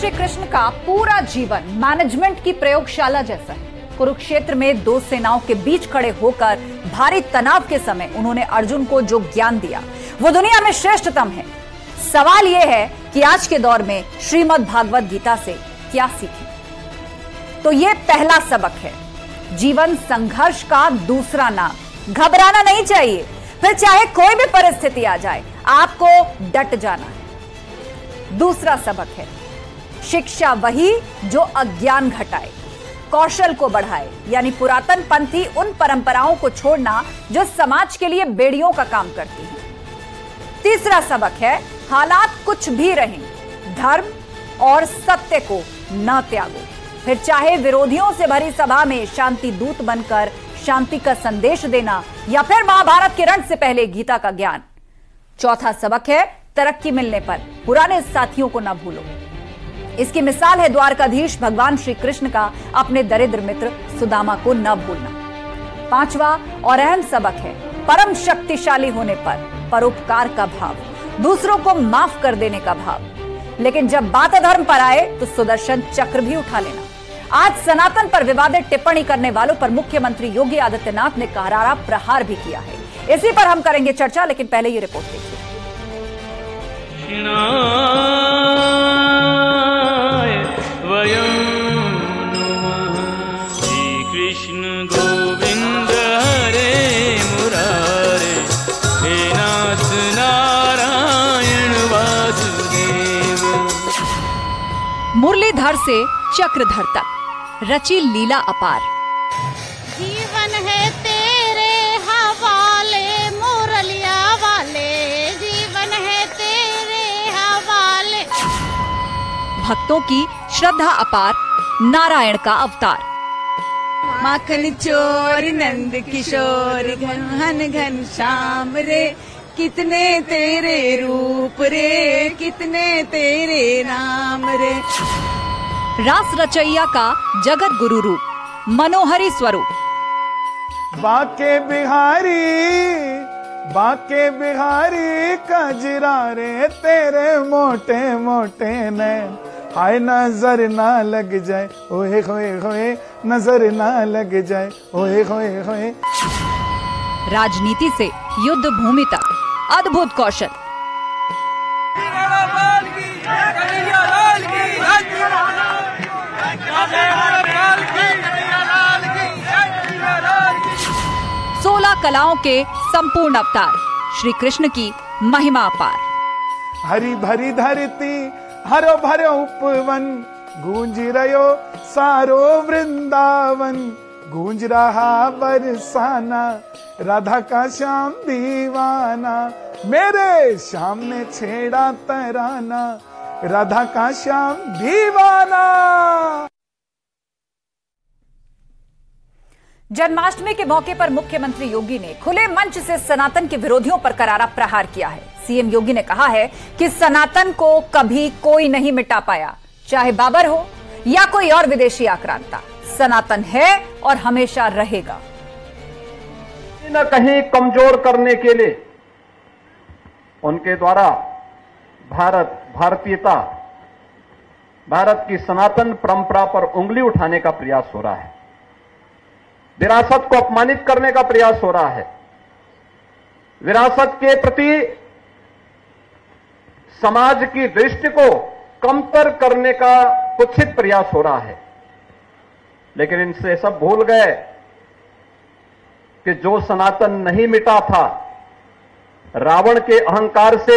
श्री कृष्ण का पूरा जीवन मैनेजमेंट की प्रयोगशाला जैसा है। कुरुक्षेत्र में दो सेनाओं के बीच खड़े होकर भारी तनाव के समय उन्होंने अर्जुन को जो ज्ञान दिया वो दुनिया में श्रेष्ठतम है। सवाल यह है कि आज के दौर में श्रीमद् भागवत गीता से क्या सीखें? तो ये पहला सबक है, जीवन संघर्ष का दूसरा नाम। घबराना नहीं चाहिए, फिर चाहे कोई भी परिस्थिति आ जाए आपको डट जाना है। दूसरा सबक है, शिक्षा वही जो अज्ञान घटाए, कौशल को बढ़ाए, यानी पुरातन पंथी उन परंपराओं को छोड़ना जो समाज के लिए बेड़ियों का काम करती हैं। तीसरा सबक है, हालात कुछ भी रहें, धर्म और सत्य को न त्यागो, फिर चाहे विरोधियों से भरी सभा में शांति दूत बनकर शांति का संदेश देना या फिर महाभारत के रण से पहले गीता का ज्ञान। चौथा सबक है, तरक्की मिलने पर पुराने साथियों को न भूलो। इसकी मिसाल है द्वारकाधीश भगवान श्री कृष्ण का अपने दरिद्र मित्र सुदामा को न भूलना। पांचवा और अहम सबक है, परम शक्तिशाली होने पर परोपकार का भाव, दूसरों को माफ कर देने का भाव। लेकिन जब बात धर्म पर आए तो सुदर्शन चक्र भी उठा लेना। आज सनातन पर विवादित टिप्पणी करने वालों पर मुख्यमंत्री योगी आदित्यनाथ ने करारा प्रहार भी किया है। इसी पर हम करेंगे चर्चा, लेकिन पहले ये रिपोर्ट देखिए। श्री कृष्ण गोविंद हरे मुरारे, हे नाथ नारायण वासुदेव। मुरलीधर से चक्रधर तक रची लीला अपार। जीवन है तेरे हवाले मुरलिया वाले, जीवन है तेरे हवाले। भक्तों की श्रद्धा अपार, नारायण का अवतार। माखन चोर नंद किशोर घन घन श्याम रे, कितने तेरे रूप रे, कितने तेरे नाम रे। रास रचैया का जगत गुरु रूप, मनोहरी स्वरूप। बाके बिहारी कजरा रे, तेरे मोटे मोटे नैन, हाय नजर ना लग जाए ओए होए होए, नजर ना लग जाए ओए होए होए। राजनीति से युद्ध भूमि तक अद्भुत कौशल। सोलह कलाओं के संपूर्ण अवतार, श्री कृष्ण की महिमा अपार। हरी भरी धरती हरो भरो उपवन, गूंज रहो सारो वृंदावन, गूंज रहा बरसाना, राधा का श्याम दीवाना, मेरे श्याम ने छेड़ा तराना, राधा का श्याम दीवाना। जन्माष्टमी के मौके पर मुख्यमंत्री योगी ने खुले मंच से सनातन के विरोधियों पर करारा प्रहार किया है। सीएम योगी ने कहा है कि सनातन को कभी कोई नहीं मिटा पाया, चाहे बाबर हो या कोई और विदेशी आक्रांता, सनातन है और हमेशा रहेगा। न कहीं कमजोर करने के लिए उनके द्वारा भारतीयता, भारत की सनातन परंपरा पर उंगली उठाने का प्रयास हो रहा है, विरासत को अपमानित करने का प्रयास हो रहा है, विरासत के प्रति समाज की दृष्टि को कमतर करने का कुत्सित प्रयास हो रहा है। लेकिन इनसे सब भूल गए कि जो सनातन नहीं मिटा था, रावण के अहंकार से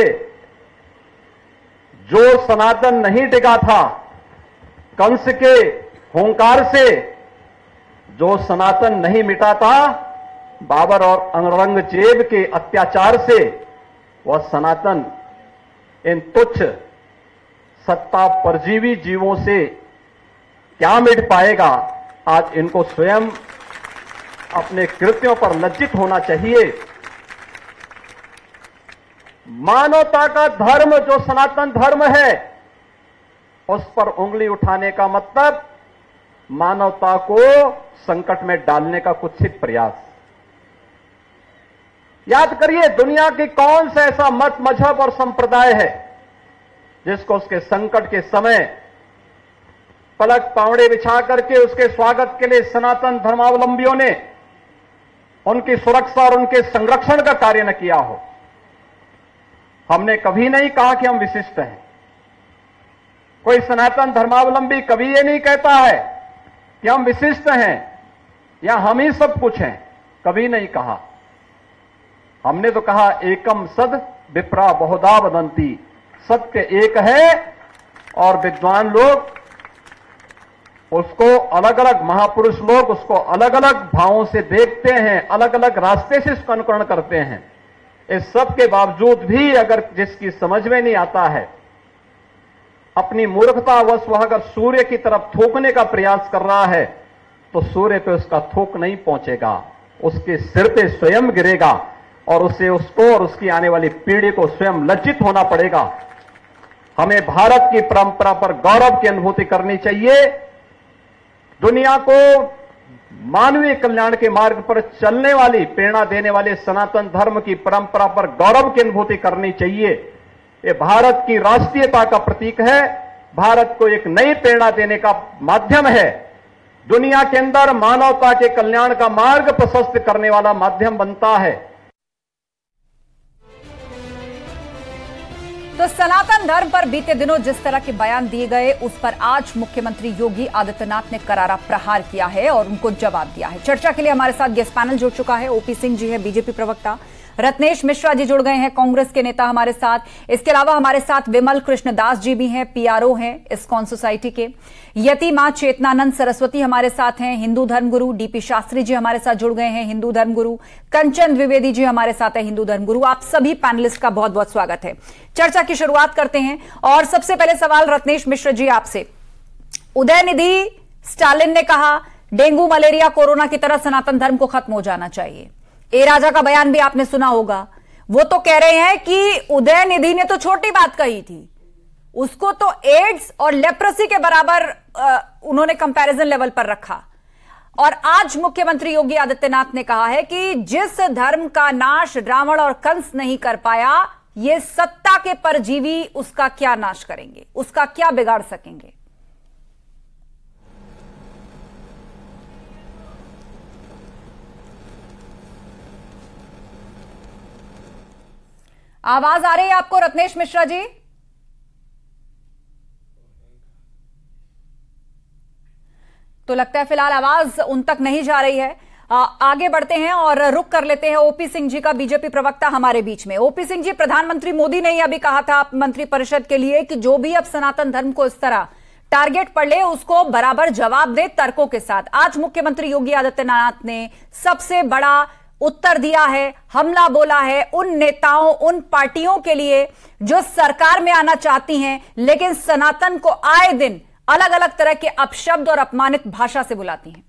जो सनातन नहीं टिका था, कंस के हुंकार से जो सनातन नहीं मिटा था, बाबर और औरंगजेब के अत्याचार से वह सनातन इन तुच्छ सत्ता परजीवी जीवों से क्या मिट पाएगा। आज इनको स्वयं अपने कृत्यों पर लज्जित होना चाहिए। मानवता का धर्म जो सनातन धर्म है, उस पर उंगली उठाने का मतलब मानवता को संकट में डालने का कुत्सित प्रयास। याद करिए, दुनिया की कौन सा ऐसा मत, मजहब और संप्रदाय है जिसको उसके संकट के समय पलक पावड़े बिछा करके उसके स्वागत के लिए सनातन धर्मावलंबियों ने उनकी सुरक्षा और उनके संरक्षण का कार्य न किया हो। हमने कभी नहीं कहा कि हम विशिष्ट हैं। कोई सनातन धर्मावलंबी कभी ये नहीं कहता है कि हम विशिष्ट हैं या हम ही सब कुछ हैं, कभी नहीं कहा। हमने तो कहा एकम सद विप्रा बहुधा वदंती, सत्य एक है और विद्वान लोग उसको अलग अलग, महापुरुष लोग उसको अलग अलग भावों से देखते हैं, अलग अलग रास्ते से इसका अनुकरण करते हैं। इस सब के बावजूद भी अगर जिसकी समझ में नहीं आता है, अपनी मूर्खतावश वह अगर सूर्य की तरफ थूकने का प्रयास कर रहा है तो सूर्य पे उसका थूक नहीं पहुंचेगा, उसके सिर पे स्वयं गिरेगा और उसे, उसको और उसकी आने वाली पीढ़ी को स्वयं लज्जित होना पड़ेगा। हमें भारत की परंपरा पर गौरव की अनुभूति करनी चाहिए। दुनिया को मानवीय कल्याण के मार्ग पर चलने वाली, प्रेरणा देने वाले सनातन धर्म की परंपरा पर गौरव की अनुभूति करनी चाहिए। ये भारत की राष्ट्रीयता का प्रतीक है, भारत को एक नई प्रेरणा देने का माध्यम है, दुनिया के अंदर मानवता के कल्याण का मार्ग प्रशस्त करने वाला माध्यम बनता है। तो सनातन धर्म पर बीते दिनों जिस तरह के बयान दिए गए, उस पर आज मुख्यमंत्री योगी आदित्यनाथ ने करारा प्रहार किया है और उनको जवाब दिया है। चर्चा के लिए हमारे साथ गेस्ट पैनल जुड़ चुका है। ओपी सिंह जी है, बीजेपी प्रवक्ता, रत्नेश मिश्रा जी जुड़ गए हैं, कांग्रेस के नेता हमारे साथ। इसके अलावा हमारे साथ विमल कृष्णदास जी भी हैं, पीआरओ हैं इस्कॉन सोसाइटी के। यति मां चेतनानंद सरस्वती हमारे साथ हैं, हिंदू धर्मगुरु। डीपी शास्त्री जी हमारे साथ जुड़ गए हैं, हिंदू धर्मगुरु। कंचन द्विवेदी जी हमारे साथ है, हिंदू धर्मगुरु। आप सभी पैनलिस्ट का बहुत बहुत स्वागत है। चर्चा की शुरुआत करते हैं और सबसे पहले सवाल रत्नेश मिश्रा जी आपसे। उदयनिधि स्टालिन ने कहा डेंगू, मलेरिया, कोरोना की तरह सनातन धर्म को खत्म हो जाना चाहिए। ए राजा का बयान भी आपने सुना होगा, वो तो कह रहे हैं कि उदयनिधि ने तो छोटी बात कही थी, उसको तो एड्स और लेप्रेसी के बराबर उन्होंने कंपैरिजन लेवल पर रखा। और आज मुख्यमंत्री योगी आदित्यनाथ ने कहा है कि जिस धर्म का नाश रावण और कंस नहीं कर पाया, ये सत्ता के परजीवी उसका क्या नाश करेंगे, उसका क्या बिगाड़ सकेंगे। आवाज आ रही है आपको रत्नेश मिश्रा जी? तो लगता है फिलहाल आवाज उन तक नहीं जा रही है। आगे बढ़ते हैं और रुक कर लेते हैं ओपी सिंह जी का, बीजेपी प्रवक्ता हमारे बीच में। ओपी सिंह जी, प्रधानमंत्री मोदी ने अभी कहा था मंत्रिपरिषद के लिए कि जो भी अब सनातन धर्म को इस तरह टारगेट पर ले, उसको बराबर जवाब दे तर्कों के साथ। आज मुख्यमंत्री योगी आदित्यनाथ ने सबसे बड़ा उत्तर दिया है, हमला बोला है उन नेताओं, उन पार्टियों के लिए जो सरकार में आना चाहती हैं लेकिन सनातन को आए दिन अलग अलग तरह के अपशब्द और अपमानित भाषा से बुलाती हैं।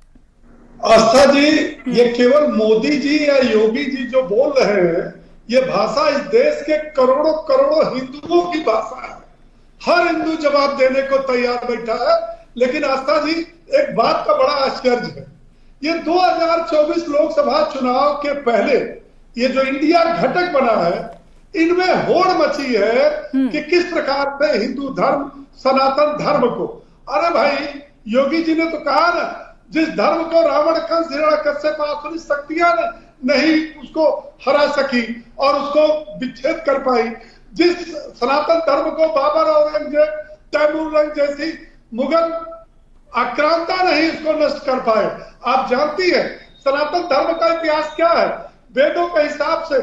आस्था जी, ये केवल मोदी जी या योगी जी जो बोल रहे हैं, ये भाषा इस देश के करोड़ों करोड़ों हिंदुओं की भाषा है। हर हिंदू जवाब देने को तैयार बैठा है। लेकिन आस्था जी, एक बात का बड़ा आश्चर्य है, ये 2024 लोकसभा चुनाव के पहले ये जो इंडिया घटक बना है, इनमें होड़ मची है कि किस प्रकार से हिंदू धर्म, सनातन धर्म को, अरे भाई योगी जी ने तो कहा ना, जिस धर्म को रावण, कंस, हिरण्यकश्यप आसुरी शक्तियां नहीं उसको हरा सकी और उसको विच्छेद कर पाई, जिस सनातन धर्म को बाबर, औरंगजेब, तैमूर जैसी मुगल आक्रांता नहीं उसको नष्ट कर पाए। आप जानती है सनातन धर्म का इतिहास क्या है? वेदों के हिसाब से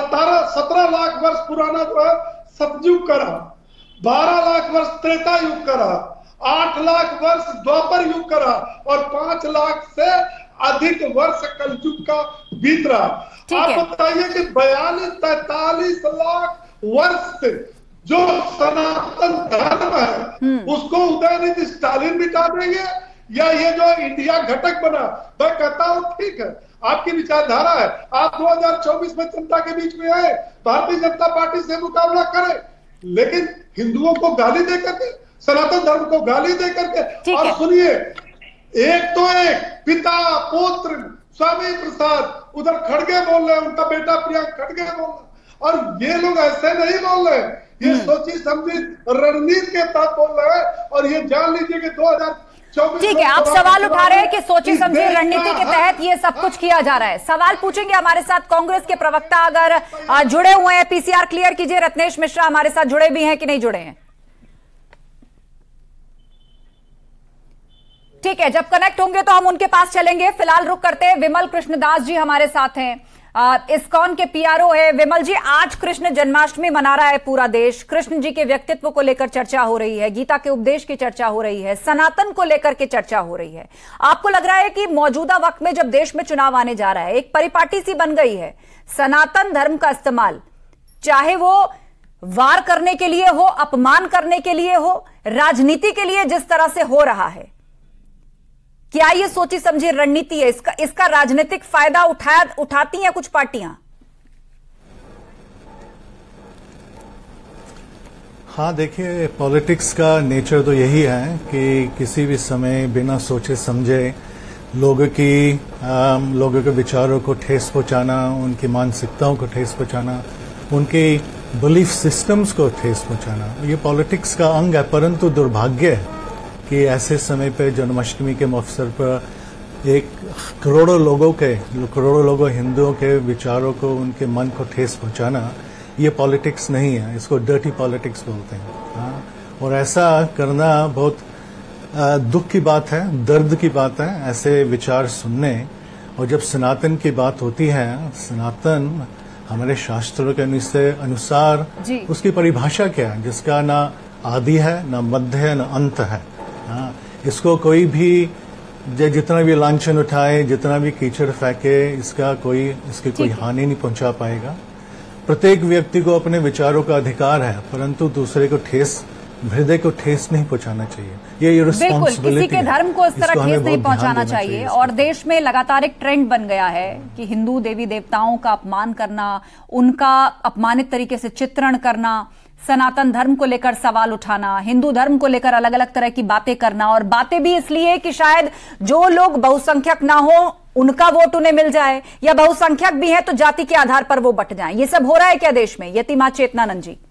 17 लाख वर्ष पुराना जो है सतयुग का रहा, 12 लाख वर्ष त्रेता युग का रहा, 8 लाख वर्ष द्वापर युग का रहा और 5 लाख से अधिक वर्ष कलयुग का बीत रहा। आप बताइए कि 42-43 लाख वर्ष से जो सनातन धर्म है उसको उदयनिधि स्टालिन मिटा देंगे या ये जो इंडिया घटक बना? मैं कहता हूं ठीक है, आपकी विचारधारा है, आप 2024 में जनता के बीच में आए, भारतीय जनता पार्टी से मुकाबला करें, लेकिन हिंदुओं को गाली दे करके, सनातन धर्म को गाली दे करके। और सुनिए, एक तो एक पिता पुत्र स्वामी प्रसाद, उधर खड़गे बोल रहे हैं, उनका बेटा प्रियंक खड़गे बोल रहे, और ये लोग ऐसे नहीं बोल रहे, ये सोची समझी रणनीति के तहत बोल रहे हैं। और ये जान लीजिए कि 2024 ठीक है, आप सवाल उठा रहे हैं कि सोची समझी रणनीति के तहत ये सब कुछ किया जा रहा है। सवाल पूछेंगे हमारे साथ कांग्रेस के प्रवक्ता अगर जुड़े हुए हैं, पीसीआर क्लियर कीजिए। रत्नेश मिश्रा हमारे साथ जुड़े भी हैं कि नहीं जुड़े हैं? ठीक है, जब कनेक्ट होंगे तो हम उनके पास चलेंगे। फिलहाल रुक करते हैं, विमल कृष्णदास जी हमारे साथ हैं, इस्कॉन के पीआरओ है। विमल जी, आज कृष्ण जन्माष्टमी मना रहा है पूरा देश। कृष्ण जी के व्यक्तित्व को लेकर चर्चा हो रही है, गीता के उपदेश की चर्चा हो रही है, सनातन को लेकर के चर्चा हो रही है। आपको लग रहा है कि मौजूदा वक्त में जब देश में चुनाव आने जा रहा है, एक परिपाटी सी बन गई है, सनातन धर्म का इस्तेमाल चाहे वो वार करने के लिए हो, अपमान करने के लिए हो, राजनीति के लिए जिस तरह से हो रहा है, क्या ये सोची समझी रणनीति है? इसका राजनीतिक फायदा उठाती हैं कुछ पार्टियां? हाँ, देखिए, पॉलिटिक्स का नेचर तो यही है कि किसी भी समय बिना सोचे समझे लोगों के विचारों को ठेस पहुंचाना, उनकी मानसिकताओं को ठेस पहुंचाना, उनके बिलीफ सिस्टम्स को ठेस पहुंचाना, ये पॉलिटिक्स का अंग है। परंतु दुर्भाग्य है कि ऐसे समय पे जन्माष्टमी के अवसर पर करोड़ों लोगों हिंदुओं के विचारों को, उनके मन को ठेस पहुंचाना, ये पॉलिटिक्स नहीं है, इसको डर्टी पॉलिटिक्स बोलते हैं। हाँ, और ऐसा करना बहुत दुख की बात है, दर्द की बात है, ऐसे विचार सुनने। और जब सनातन की बात होती है, सनातन हमारे शास्त्रों के अनुसार उसकी परिभाषा क्या है, जिसका ना आदि है, ना मध्य है, ना अंत है। हाँ, इसको कोई भी जितना भी लांछन उठाए, जितना भी कीचड़ फेंके, इसकी कोई हानि नहीं पहुंचा पाएगा। प्रत्येक व्यक्ति को अपने विचारों का अधिकार है, परंतु दूसरे को हृदय को ठेस नहीं पहुंचाना चाहिए। ये रिस्पांसिबिलिटी है, किसी के धर्म को इस तरह ठेस नहीं पहुंचाना चाहिए। और देश में लगातार एक ट्रेंड बन गया है कि हिंदू देवी देवताओं का अपमान करना, उनका अपमानित तरीके से चित्रण करना, सनातन धर्म को लेकर सवाल उठाना, हिंदू धर्म को लेकर अलग अलग तरह की बातें करना, और बातें भी इसलिए कि शायद जो लोग बहुसंख्यक ना हो उनका वोट उन्हें मिल जाए, या बहुसंख्यक भी है तो जाति के आधार पर वो बट जाएं। ये सब हो रहा है क्या देश में? यतिमा चेतनानंद जी।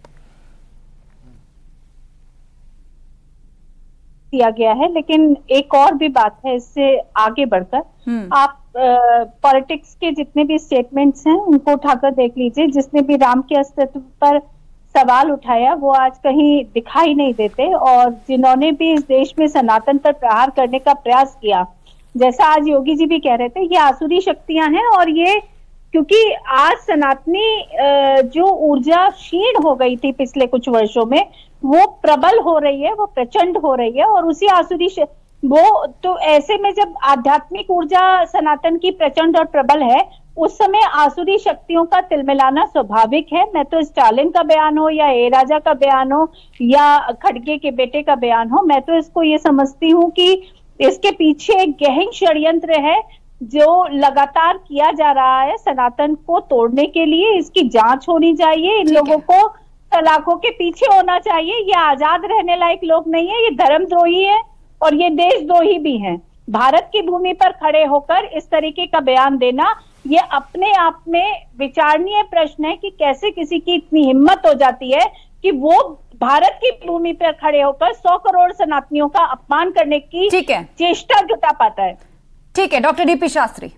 किया गया है, लेकिन एक और भी बात है इससे आगे बढ़कर। आप पॉलिटिक्स के जितने भी स्टेटमेंट्स हैं उनको उठाकर देख लीजिए। जिसने भी राम के अस्तित्व पर सवाल उठाया वो आज कहीं दिखाई नहीं देते, और जिन्होंने भी इस देश में सनातन पर प्रहार करने का प्रयास किया, जैसा आज योगी जी भी कह रहे थे, ये आसुरी शक्तियां हैं। और ये क्योंकि आज सनातनी जो ऊर्जा क्षीण हो गई थी पिछले कुछ वर्षों में, वो प्रबल हो रही है, वो प्रचंड हो रही है। और उसी आसुरी वो तो ऐसे में जब आध्यात्मिक ऊर्जा सनातन की प्रचंड और प्रबल है, उस समय आसुरी शक्तियों का तिलमिलाना स्वाभाविक है। मैं तो स्टालिन का बयान हो, या ए राजा का बयान हो, या खड़गे के बेटे का बयान हो, मैं तो इसको ये समझती हूँ कि इसके पीछे एक गहन षड्यंत्र है जो लगातार किया जा रहा है सनातन को तोड़ने के लिए। इसकी जांच होनी चाहिए, इन लोगों को सलाखों के पीछे होना चाहिए। ये आजाद रहने लायक लोग नहीं है, ये धर्मद्रोही है और ये देशद्रोही भी हैं। भारत की भूमि पर खड़े होकर इस तरीके का बयान देना, ये अपने आप में विचारणीय प्रश्न है कि कैसे किसी की इतनी हिम्मत हो जाती है कि वो भारत की भूमि पर खड़े होकर 100 करोड़ सनातनियों का अपमान करने की चेष्टा जुटा पाता है। ठीक है, डॉक्टर डीपी शास्त्री।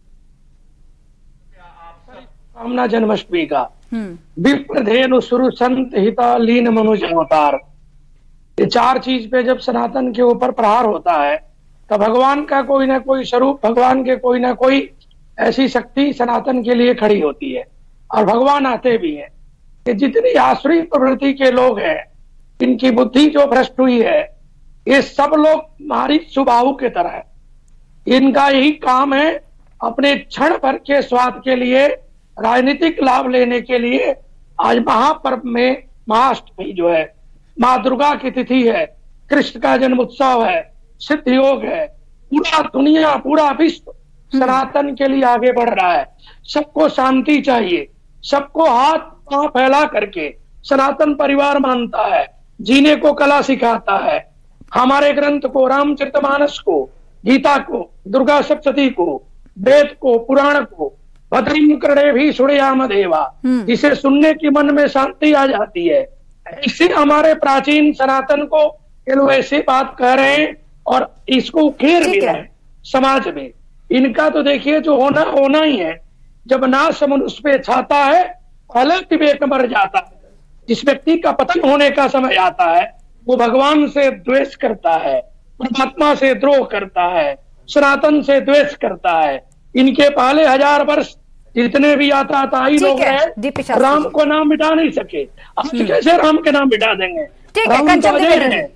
कामना जन्माष्टमी का विप्रधेनु सुरु संत हिता लीन मनुज अवतार, ये 4 चीज पे जब सनातन के ऊपर प्रहार होता है तो भगवान का कोई ना कोई स्वरूप, भगवान के कोई ना कोई ऐसी शक्ति सनातन के लिए खड़ी होती है। और भगवान आते भी है कि जितनी आसुरी प्रवृत्ति के लोग हैं, इनकी बुद्धि जो भ्रष्ट हुई है, ये सब लोग मारी सुबाहु के तरह है। इनका यही काम है अपने क्षण भर के स्वाद के लिए, राजनीतिक लाभ लेने के लिए। आज महापर्व में महाअष्टमी जो है, माँ दुर्गा की तिथि है, कृष्ण का जन्म उत्सव है, सिद्ध योग है, पूरा दुनिया, पूरा विश्व सनातन के लिए आगे बढ़ रहा है। सबको शांति चाहिए, सबको हाथ पांव फैला करके सनातन परिवार मानता है, जीने को कला सिखाता है। हमारे ग्रंथ को, रामचरितमानस को, गीता को, दुर्गा सप्तशती को, वेद को, पुराण को, भद्रम कर्णे भी सुनयाम देवा, जिसे सुनने की मन में शांति आ जाती है। इससे हमारे प्राचीन सनातन को ये लोग ऐसी बात कह रहे हैं और इसको घेर भी रहे हैं समाज में। इनका तो देखिए जो होना होना ही है। जब नाश मनुष्य पे छाता है, अलग विवेक मर जाता है। जिस व्यक्ति का पतन होने का समय आता है वो भगवान से द्वेष करता है, परमात्मा से द्रोह करता है, सनातन से द्वेष करता है। इनके पहले 1000 वर्ष जितने भी आताताई लोग रहे, राम को नाम मिटा नहीं सके। आज कैसे राम के नाम मिटा देंगे? राम तो अजय है।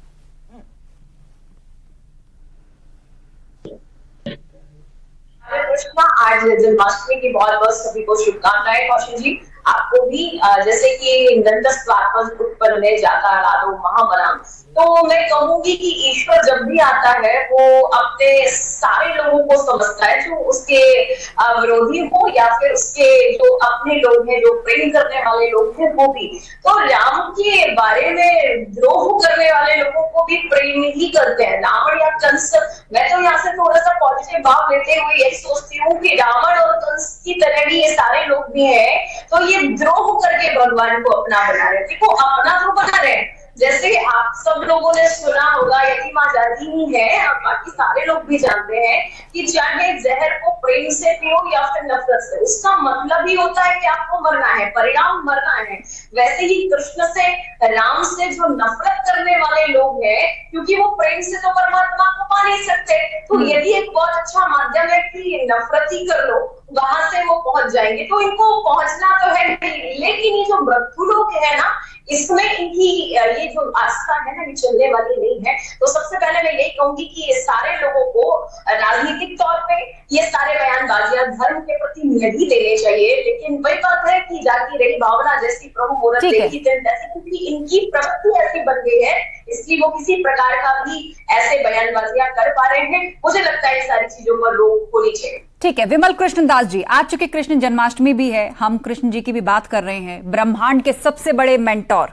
आज जन्माष्टमी की बहुत बहुत सभी को शुभकामनाएं। कौशल जी, आपको भी जैसे कि नंदस्वात्मज उत्पन्न जाता राधो महामना, तो मैं कहूंगी कि ईश्वर जब भी आता है वो अपने सारे लोगों को समझता है, जो उसके विरोधी हो या फिर उसके जो अपने लोग हैं, जो प्रेम करने वाले लोग हैं वो भी। तो राम के बारे में द्रोह करने वाले लोगों को भी प्रेम ही करते हैं। रावण या कंस, मैं तो यहाँ से थोड़ा सा पॉजिटिव भाव लेते हुए यही सोचती हूँ कि रावण और कंस की तरह भी ये सारे लोग भी हैं, तो ये द्रोह करके भगवान को अपना बना रहे। देखो अपना तो बना रहे, जैसे आप सब लोगों ने सुना होगा, यदि माँ जानती ही है और बाकी सारे लोग भी जानते हैं कि चाहे जहर को प्रेम से पियो या फिर नफरत से, उसका मतलब ही होता है कि आपको मरना है, परिणाम मरना है। वैसे ही कृष्ण से, राम से जो नफरत करने वाले लोग हैं, क्योंकि वो प्रेम से तो परमात्मा को पा नहीं सकते, तो यदि एक बहुत अच्छा माध्यम है कि नफरत ही कर लो, वहां से वो पहुंच जाएंगे। तो इनको पहुंचना तो है नहीं, लेकिन ये जो मृत्यु लोग है ना, इसमें इनकी ये जो आस्था है ना, ये चलने वाली नहीं है। तो सबसे पहले मैं यही कहूंगी कि ये सारे लोगों को राजनीतिक तौर पे ये सारे बयानबाजियां धर्म के प्रति नहीं देने चाहिए, लेकिन वही बात है कि जाती रही भावना जैसी प्रभु मुहूर्त देखी जैसे, क्योंकि इनकी प्रवृत्ति ऐसी बन गई है, इसलिए वो किसी प्रकार का भी ऐसे बयानबाजियां कर पा रहे हैं। मुझे लगता है इन सारी चीजों पर रोक होनी चाहिए। ठीक है, विमल कृष्ण दास जी, आज चूंकि कृष्ण जन्माष्टमी भी है, हम कृष्ण जी की भी बात कर रहे हैं, ब्रह्मांड के सबसे बड़े मेंटोर,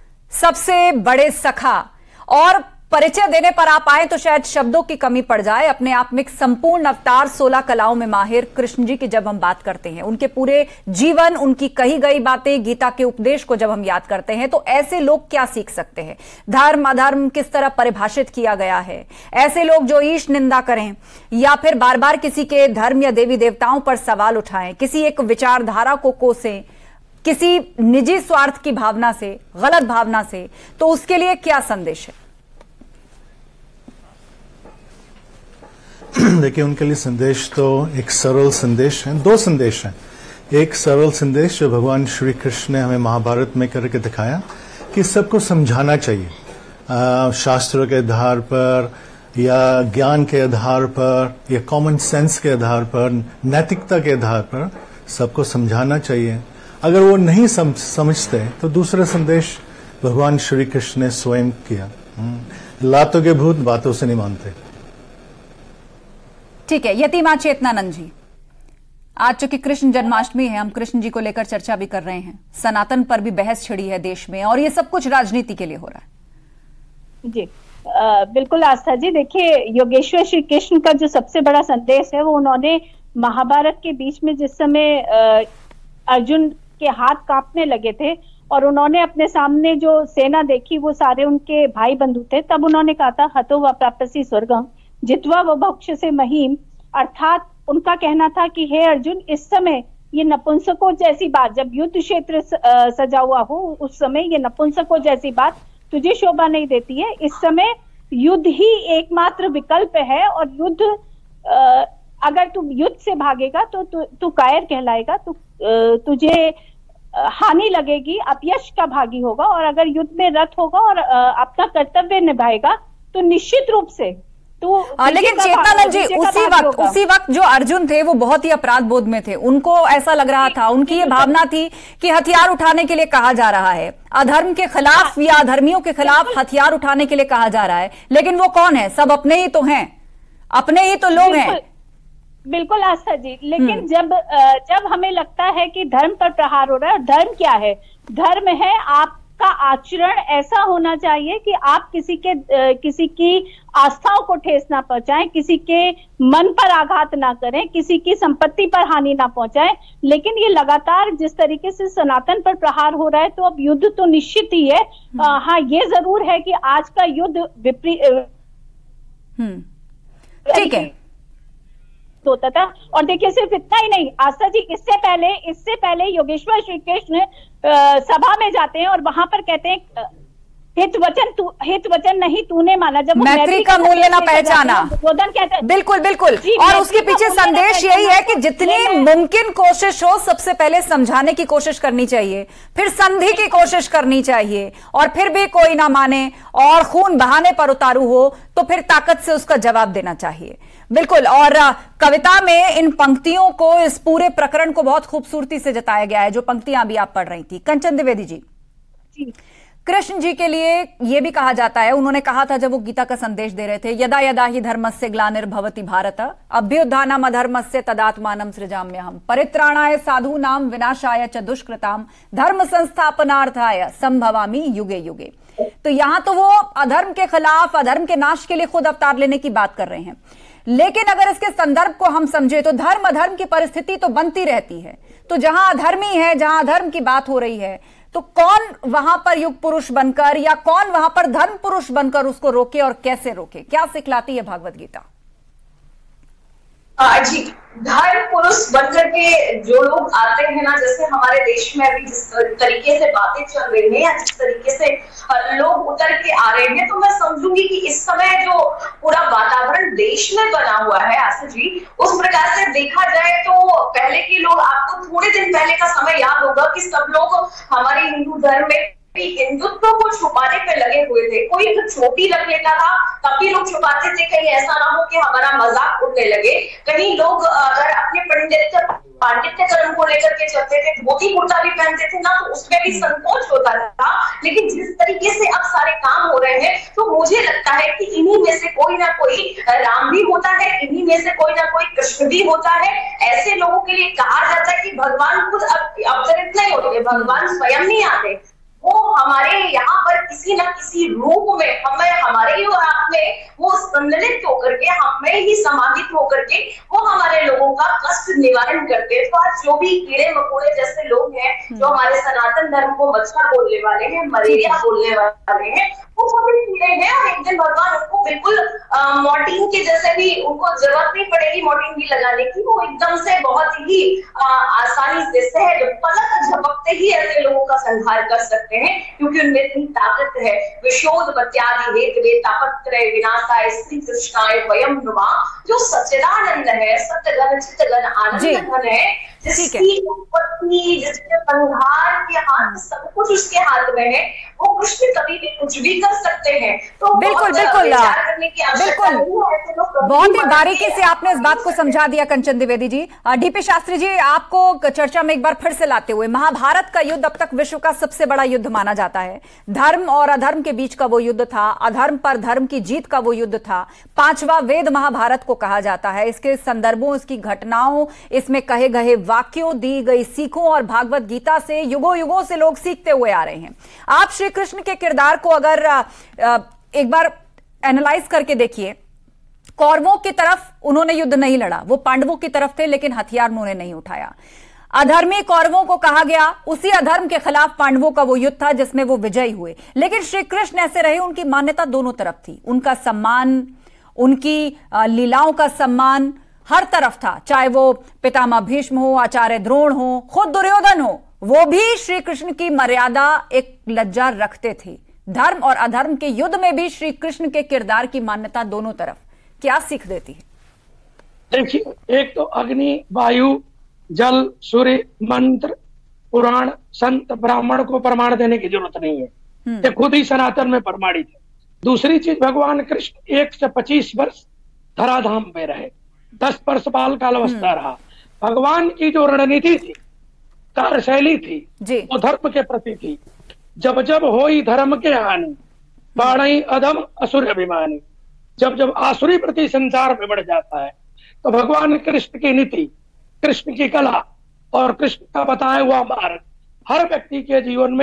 सबसे बड़े सखा, और परिचय देने पर आप आए तो शायद शब्दों की कमी पड़ जाए। अपने आप में एक संपूर्ण अवतार, 16 कलाओं में माहिर कृष्ण जी की जब हम बात करते हैं, उनके पूरे जीवन, उनकी कही गई बातें, गीता के उपदेश को जब हम याद करते हैं, तो ऐसे लोग क्या सीख सकते हैं? धर्म अधर्म किस तरह परिभाषित किया गया है? ऐसे लोग जो ईश निंदा करें या फिर बार बार किसी के धर्म या देवी देवताओं पर सवाल उठाएं, किसी एक विचारधारा को कोसें, किसी निजी स्वार्थ की भावना से, गलत भावना से, तो उसके लिए क्या संदेश है? देखिए, उनके लिए संदेश तो एक सरल संदेश है, 2 संदेश हैं। एक सरल संदेश जो भगवान श्री कृष्ण ने हमें महाभारत में करके दिखाया कि सबको समझाना चाहिए, शास्त्रों के आधार पर या ज्ञान के आधार पर या कॉमन सेंस के आधार पर, नैतिकता के आधार पर सबको समझाना चाहिए। अगर वो नहीं समझते तो दूसरा संदेश भगवान श्री कृष्ण ने स्वयं किया, लातों के भूत बातों से नहीं मानते। ठीक है, यतीमा चेतनानंद जी, आज चूंकि कृष्ण जन्माष्टमी है, हम कृष्ण जी को लेकर चर्चा भी कर रहे हैं, सनातन पर भी बहस छिड़ी है देश में, और ये सब कुछ राजनीति के लिए हो रहा है। जी बिल्कुल आस्था जी, देखिए योगेश्वर श्री कृष्ण का जो सबसे बड़ा संदेश है वो उन्होंने महाभारत के बीच में, जिस समय अर्जुन के हाथ कांपने लगे थे और उन्होंने अपने सामने जो सेना देखी वो सारे उनके भाई बंधु थे, तब उन्होंने कहा था हतो व प्राप्यसि स्वर्गम जित्वा व भक्ष्यसे महीम। अर्थात उनका कहना था कि हे अर्जुन, इस समय ये नपुंसकों जैसी बात, जब युद्ध क्षेत्र सजा हुआ हो उस समय ये नपुंसकों जैसी बात तुझे शोभा नहीं देती है। इस समय युद्ध ही एकमात्र विकल्प है, और युद्ध अगर तू युद्ध से भागेगा तो तू कायर कहलाएगा, तुझे हानि लगेगी, अपयश का भागी होगा, और अगर युद्ध में रत होगा और अपना कर्तव्य निभाएगा तो निश्चित रूप से तो। लेकिन चेतनानंद जी, उसी वक्त जो अर्जुन थे वो बहुत ही अपराध बोध में थे, उनको ऐसा लग रहा था, उनकी ये भावना थी कि हथियार उठाने के लिए कहा जा रहा है, अधर्म के खिलाफ या अधर्मियों के खिलाफ हथियार उठाने के लिए कहा जा रहा है, लेकिन वो कौन है? सब अपने ही तो हैं, अपने ही तो लोग हैं। बिल्कुल आस्था जी, लेकिन जब हमें लगता है कि धर्म पर प्रहार हो रहा है, और धर्म क्या है? धर्म है आप का आचरण ऐसा होना चाहिए कि आप किसी की आस्थाओं को ठेस ना पहुंचाएं, किसी के मन पर आघात ना करें, किसी की संपत्ति पर हानि ना पहुंचाएं। लेकिन ये लगातार जिस तरीके से सनातन पर प्रहार हो रहा है, तो अब युद्ध तो निश्चित ही है। हाँ, ये जरूर है कि आज का युद्ध ठीक है होता था। और देखिए, सिर्फ इतना ही नहीं, आस्था जी, इससे पहले योगेश्वर श्री कृष्ण सभा में जाते हैं और वहां पर कहते हैं हित वचन नहीं तूने माना, जब मैत्री का मूल्य ना पहचाना। दुर्योधन कहते हैं बिल्कुल बिल्कुल। और उसके पीछे संदेश यही है कि जितनी मुमकिन कोशिश हो, सबसे पहले समझाने की कोशिश करनी चाहिए, फिर संधि की कोशिश करनी चाहिए, और फिर भी कोई ना माने और खून बहाने पर उतारू हो तो फिर ताकत से उसका जवाब देना चाहिए। बिल्कुल। और कविता में इन पंक्तियों को, इस पूरे प्रकरण को बहुत खूबसूरती से जताया गया है, जो पंक्तियां अभी आप पढ़ रही थी। कंचन द्विवेदी जी, कृष्ण जी के लिए यह भी कहा जाता है, उन्होंने कहा था जब वो गीता का संदेश दे रहे थे, यदा यदा ही धर्मस्य ग्लानिर्भवति भारत अभ्युत्थानम् अधर्मस्य तदात्मानं सृजाम्यहम् परित्राणाय साधूनां विनाशाय च दुष्कृतां धर्म संस्थापनार्थाय संभवामि युगे युगे। तो यहां तो वो अधर्म के खिलाफ, अधर्म के नाश के लिए खुद अवतार लेने की बात कर रहे हैं, लेकिन अगर इसके संदर्भ को हम समझे तो धर्म अधर्म की परिस्थिति तो बनती रहती है। तो जहां अधर्मी है, जहां अधर्म की बात हो रही है, तो कौन वहां पर युग पुरुष बनकर या कौन वहां पर धर्म पुरुष बनकर उसको रोके और कैसे रोके? क्या सिखलाती है भागवत गीता? जी, धर्म पुरुष बनकर के जो लोग आते हैं ना, जैसे हमारे देश में अभी जिस तरीके से बातें चल रही हैं या जिस तरीके से लोग उतर के आ रहे हैं, तो मैं समझूंगी कि इस समय जो पूरा वातावरण देश में बना हुआ है आशा जी, उस प्रकार से देखा जाए तो पहले के लोग, आपको थोड़े दिन पहले का समय याद होगा कि सब लोग हमारे हिंदू धर्म में हिंदुत्व को छुपाने पे लगे हुए थे। कोई तो चोटी रख लेता था तब भी लोग छुपाते थे, कहीं ऐसा ना हो कि हमारा मजाक उड़ने लगे। कहीं लोग अगर अपने पांडित्य कर्म को लेकर के चलते थे, धोती कुर्ता भी पहनते थे ना, तो उसमें भी संकोच होता था। लेकिन जिस तरीके से अब सारे काम हो रहे हैं, तो मुझे लगता है कि इन्हीं में से कोई ना कोई राम भी होता है, इन्हीं में से कोई ना कोई कृष्ण भी होता है। ऐसे लोगों के लिए कहा जाता है कि भगवान खुद अवतरित नहीं होते, भगवान स्वयं नहीं आते, वो हमारे यहाँ पर किसी न किसी रूप में हमारे ही आप में वो सम्मिलित होकर के, हमें ही समाहित होकर के वो हमारे लोगों का कष्ट निवारण करते हैं। तो आज जो भी कीड़े मकोड़े जैसे लोग हैं, जो हमारे सनातन धर्म को मच्छर बोलने वाले हैं, मलेरिया बोलने वाले हैं, वो सभी कीड़े हैं। और एक दिन भगवान उनको बिल्कुल मॉर्टिन के जैसे भी, उनको जरूरत नहीं पड़ेगी मॉर्टिन भी लगाने की, वो एकदम से बहुत ही आसानी से सहज पलक झपकते ही ऐसे लोगों का संहार कर सकते हैं, क्योंकि उनमें इतनी ताकत है। विशोध पत्यादि हेतवे तापत्रय विनाशाय श्री कृष्णाय वयम नुमः, जो सच्चिदानंद है, सत्यघन चित्तघन आनंद घन है, जिसकी उत्पत्ति, जिसके संहार के हाथ, सब कुछ उसके हाथ में है, वो कृष्ण कभी भी कुछ भी कर सकते हैं। तो बिल्कुल बिल्कुल बहुत ही बारीकी से आपने इस बात को समझा दिया कंचन द्विवेदी जी। डीपी शास्त्री जी, आपको चर्चा में एक बार फिर से लाते हुए, महाभारत का युद्ध अब तक विश्व का सबसे बड़ा युद्ध माना जाता है। धर्म और अधर्म के बीच का वो युद्ध था, अधर्म पर धर्म की जीत का वो युद्ध था। 5वां वेद महाभारत को कहा जाता है। इसके संदर्भों, इसकी घटनाओं, इसमें कहे गए वाक्यों, दी गई सीखों और भागवत गीता से युगों युगों से लोग सीखते हुए आ रहे हैं। आप श्री कृष्ण के किरदार को अगर एक बार एनालाइज करके देखिए, कौरवों की तरफ उन्होंने युद्ध नहीं लड़ा, वो पांडवों की तरफ थे, लेकिन हथियार उन्होंने नहीं उठाया। अधर्मी कौरवों को कहा गया, उसी अधर्म के खिलाफ पांडवों का वो युद्ध था जिसमें वो विजयी हुए। लेकिन श्री कृष्ण ऐसे रहे, उनकी मान्यता दोनों तरफ थी, उनका सम्मान, उनकी लीलाओं का सम्मान हर तरफ था। चाहे वो पितामह भीष्म हो, आचार्य द्रोण हो, खुद दुर्योधन हो, वो भी श्री कृष्ण की मर्यादा, एक लज्जा रखते थे। धर्म और अधर्म के युद्ध में भी श्री कृष्ण के किरदार की मान्यता दोनों तरफ क्या सीख देती है? देखिए, एक तो अग्नि, वायु, जल, सूर्य, मंत्र, पुराण, संत, ब्राह्मण को प्रमाण देने की जरूरत नहीं है, ये खुद ही सनातन में प्रमाणित है। दूसरी चीज, भगवान कृष्ण 1 से 25 वर्ष धराधाम पे रहे, 10 वर्ष बाल काल अवस्था रहा। भगवान की जो रणनीति थी, कार्यशैली थी, वो धर्म के प्रति थी। जब जब होई धर्म के हानि, बाणई अधम असुर अभिमानी, जब जब आसुरी प्रति संसार में बढ़ जाता है, तो भगवान कृष्ण की नीति, कृष्ण की कला और कृष्ण का बताया हुआ मार्ग हर व्यक्ति के जीवन में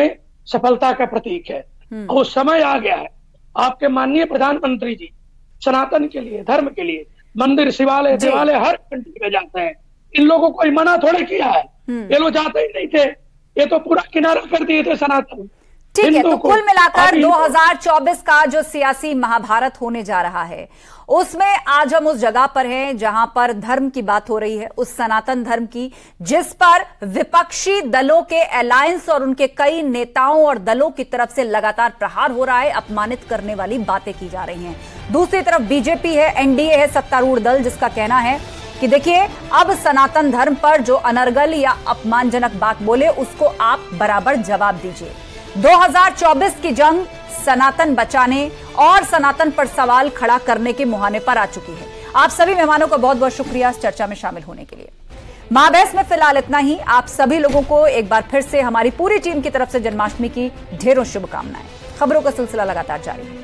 सफलता का प्रतीक है। वो समय आ गया है, आपके माननीय प्रधानमंत्री जी सनातन के लिए, धर्म के लिए मंदिर, शिवालय, देवालय हर कंट्री में जाते हैं। इन लोगों को मना थोड़े किया है, ये लोग जाते ही नहीं थे, ये तो पूरा किनारा कर दिए थे सनातन। ठीक है, तो कुल मिलाकर 2024 का जो सियासी महाभारत होने जा रहा है, उसमें आज हम उस जगह पर हैं जहां पर धर्म की बात हो रही है, उस सनातन धर्म की, जिस पर विपक्षी दलों के अलायंस और उनके कई नेताओं और दलों की तरफ से लगातार प्रहार हो रहा है, अपमानित करने वाली बातें की जा रही हैं। दूसरी तरफ बीजेपी है, एनडीए है, सत्तारूढ़ दल, जिसका कहना है कि देखिए अब सनातन धर्म पर जो अनर्गल या अपमानजनक बात बोले उसको आप बराबर जवाब दीजिए। 2024 की जंग सनातन बचाने और सनातन पर सवाल खड़ा करने के मुहाने पर आ चुकी है। आप सभी मेहमानों का बहुत बहुत शुक्रिया इस चर्चा में शामिल होने के लिए। महाबैस में फिलहाल इतना ही। आप सभी लोगों को एक बार फिर से हमारी पूरी टीम की तरफ से जन्माष्टमी की ढेरों शुभकामनाएं। खबरों का सिलसिला लगातार जारी है।